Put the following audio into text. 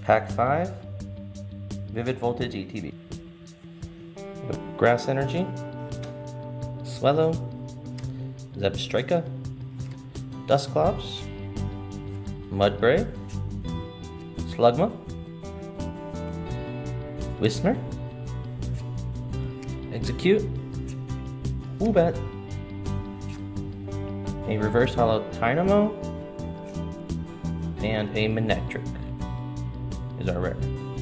Pack 5, Vivid Voltage ETB. Grass Energy, Swellow, Zebstrika, Dusclops, Mudbray, Slugma, Whismer, Execute, Woobat, a Reverse Hollow Dynamo, and a Manectric is our rare.